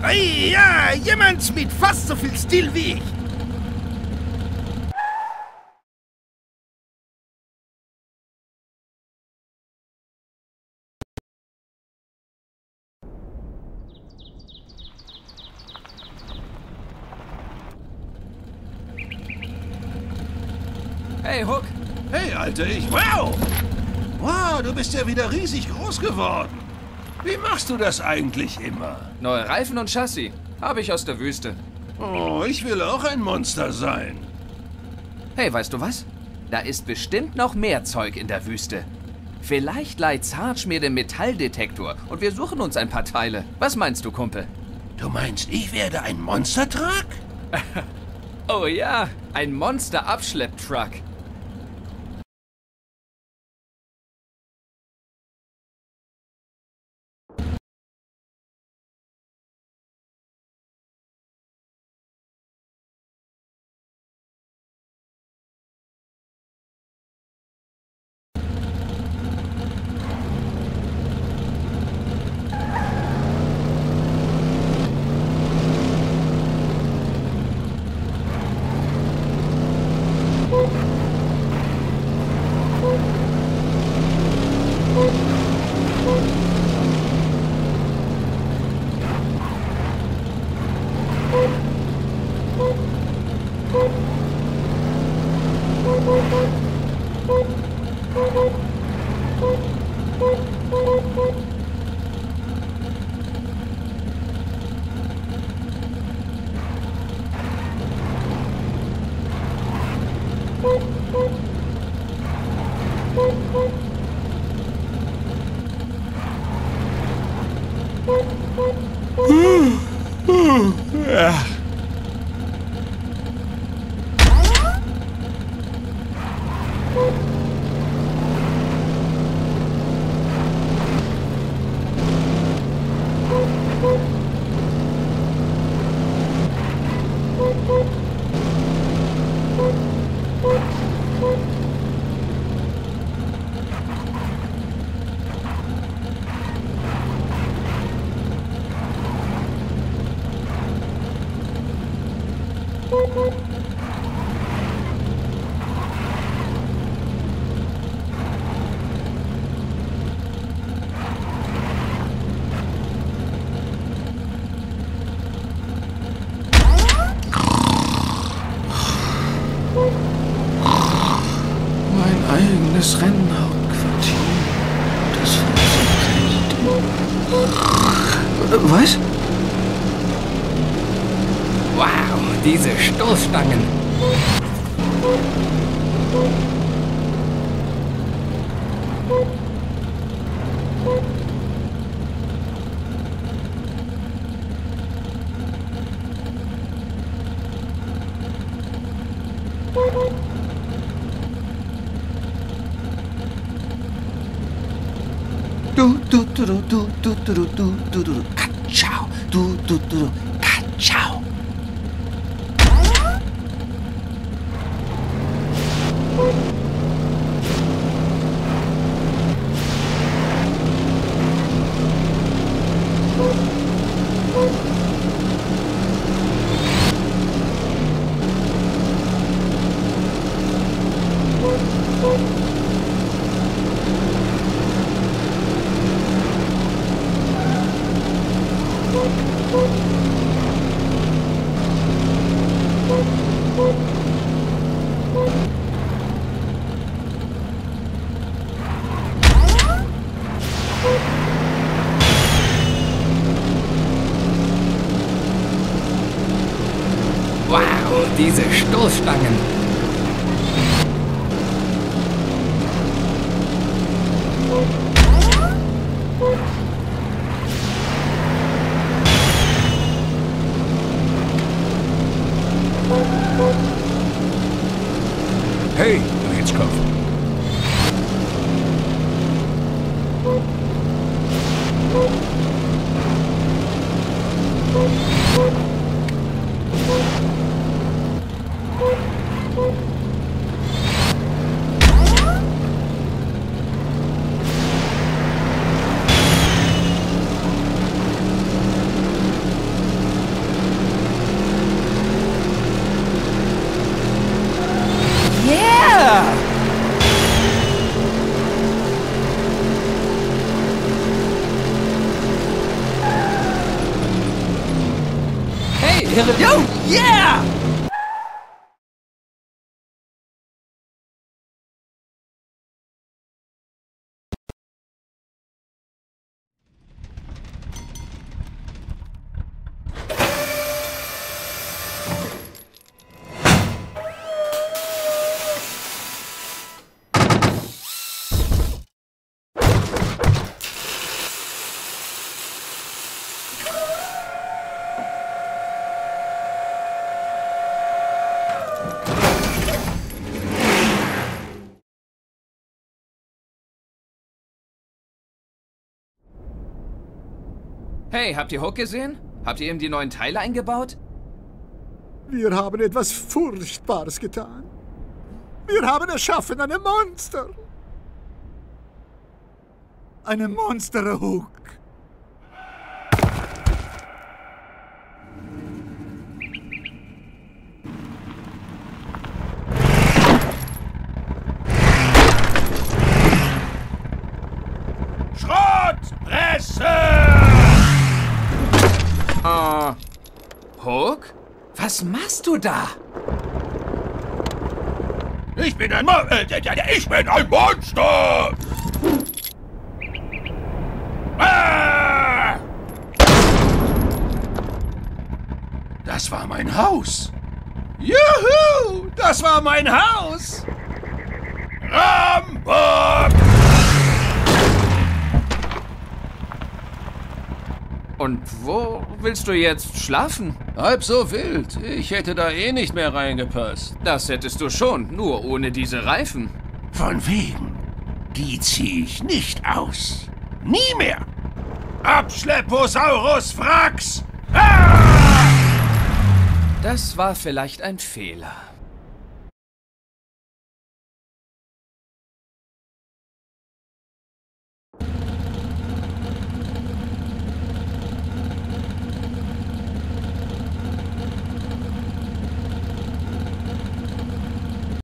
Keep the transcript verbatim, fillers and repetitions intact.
Ei, ja, jemand mit fast so viel Stil wie ich. Hey, Hook. Hey, Alter, ich... Wow! Wow, du bist ja wieder riesig groß geworden. Wie machst du das eigentlich immer? Neue Reifen und Chassis. Habe ich aus der Wüste. Oh, ich will auch ein Monster sein. Hey, weißt du was? Da ist bestimmt noch mehr Zeug in der Wüste. Vielleicht leiht Sarge mir den Metalldetektor und wir suchen uns ein paar Teile. Was meinst du, Kumpel? Du meinst, ich werde ein Monstertruck? Oh ja, ein Monster-Abschlepptruck. Das Rennhauptquartier. Das war so recht. Was? Wow, diese Stoßstangen. Du, du, du, du, du, du, du, du, du, du, Katschau, du, du, du, du, Katschau. Wow, diese Stoßstangen. Hey, du Hitzkopf. wäre... Yo, yeah! Hey, habt ihr Hook gesehen? Habt ihr ihm die neuen Teile eingebaut? Wir haben etwas Furchtbares getan. Wir haben erschaffen eine Monster. Eine Monster-Hook. Schrottpresse! Uh, Hook? Was machst du da? Ich bin ein Mo äh, Ich bin ein Monster! Ah! Das war mein Haus. Juhu! Das war mein Haus! Rambock! Und wo willst du jetzt schlafen? Halb so wild. Ich hätte da eh nicht mehr reingepasst. Das hättest du schon, nur ohne diese Reifen. Von wegen. Die zieh ich nicht aus. Nie mehr. Abschlepposaurus Frax! Ah! Das war vielleicht ein Fehler.